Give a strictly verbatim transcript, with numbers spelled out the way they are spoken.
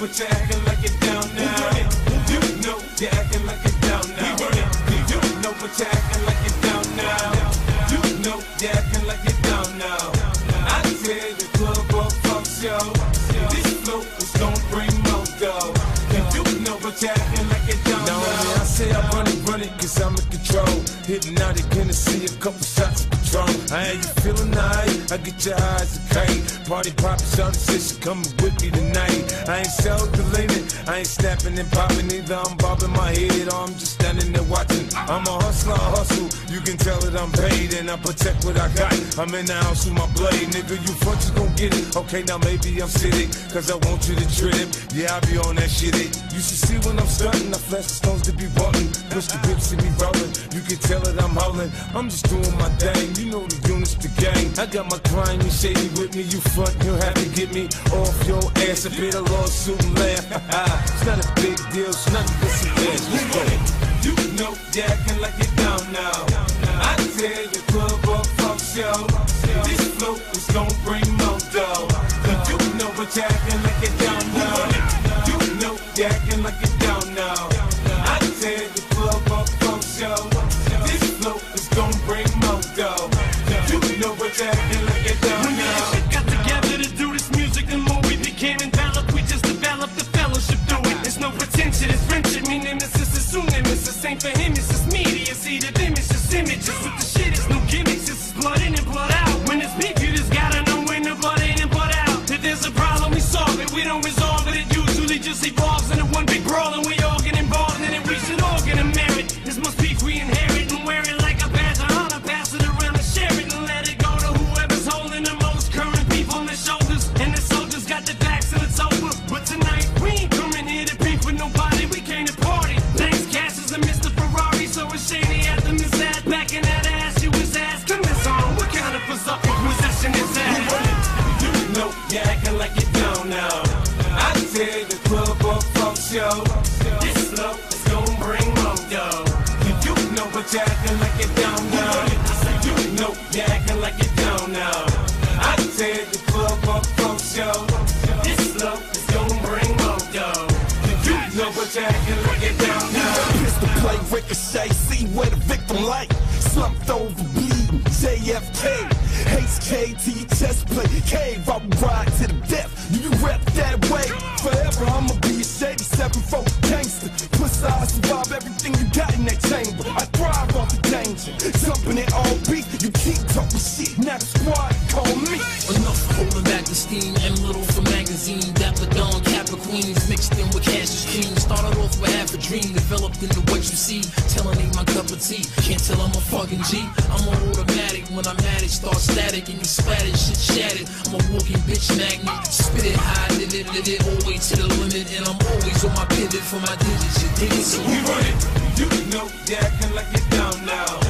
but you're acting like you're down now. You know you're acting like you're down now. You know but you're acting like you're down now. You know you're acting like you're down now. I tell the club up from show. This flow is gonna bring more dough. You know but you're acting like you're down now. I say I run it, run it, cause I'm in control. Hypnotic, gonna see a couple shots of Patron. I ain't you feeling nice, I get your eyes a kite. Party poppin', shawty said she coming with me tonight. I ain't self-deleting, I ain't snapping and popping either. I'm bobbing my head or I'm just standing there watching. I'm a hustler, I hustle, you can tell that I'm paid. And I protect what I got, I'm in the house with my blade. Nigga, you front, you gon' get it. Okay, now maybe I'm sitting, cause I want you to trip. Yeah, I be on that shit, it. You should see when I'm stunting, I flash the stones to be button. Push the whips and me rolling, you can tell that I'm howling. I'm just doing my thing, you know the units, the gang. I got my client and shady with me, you front, you'll have to get me off your ass. A bit of lawsuit and laugh, it's not a big deal, it's nothing but some cash. Let's go. You know you're acting like you're down now. I tell the club up from show. This flow is gonna bring more dough. You know but you're acting like you're down now. You know you're acting like you're down now. I tell the club up from show. This flow is gonna bring more dough. You know but you're acting like you're down now. When we got together to do this music, the more we became enveloped, we just developed the fellowship through it. There's no pretension, it's friendship, me nemesis is soon nemesis. Ain't for him, it's just media, see the them, it's just images. With the shit, it's no gimmicks, it's just blood in and blood out. When it's beef, you just gotta know when the blood in and blood out. If there's a problem, we solve it, we don't resolve it, it usually just evolves into one big brawl. And we all get involved in it, we should all get a merit. This must beef we inherit and wear it like a badge of honor. Pass it around and share it and let it go to whoever's holding the most current beef on their shoulders. And the soldiers got their backs and it's over. But tonight, we ain't coming here to beef with nobody, we came to party. Thanks, Cassius and Mister Ferrari, so it's shady at the Miss Ad. Back in that ass, you was asking this on. What kind of possession is that? You know you're acting like you're down now. I tell the club up from show. This flow is gonna bring more dough. You know but you're acting like you're down now. You know you're acting like you're down now. I tell the club up from show. This flow is gonna bring more dough. You know but you're acting like you're down now. Pistol play, ricochet, see where the victim like. Slumped over, bleeding, J F K. Haste K to your chest plate. Cave, I will ride to the death. You rep that way. Forever, I'ma be a shady seven four gangster. Plus, I survive everything you got in that chamber. I thrive off the danger. Jumping it all beat. You keep talking shit. Now the squad call me. Enough holding back the steam. M little for magazine. Dapper Dawn, Kappa Queens. Mixed in with Cassius Cream. Started off with half a dream. Developed into what you see. Telling ain't my cup of tea. Can't tell I'm a fucking G. I'm on automatic. When I'm at it, start static. And you splattered, shit shattered. I'm a walking bitch magnet. Spit it high, did it, did it. Always to the limit. And I'm always on my pivot for my digits. You dig it? So we run it. You know you're acting like you're down now.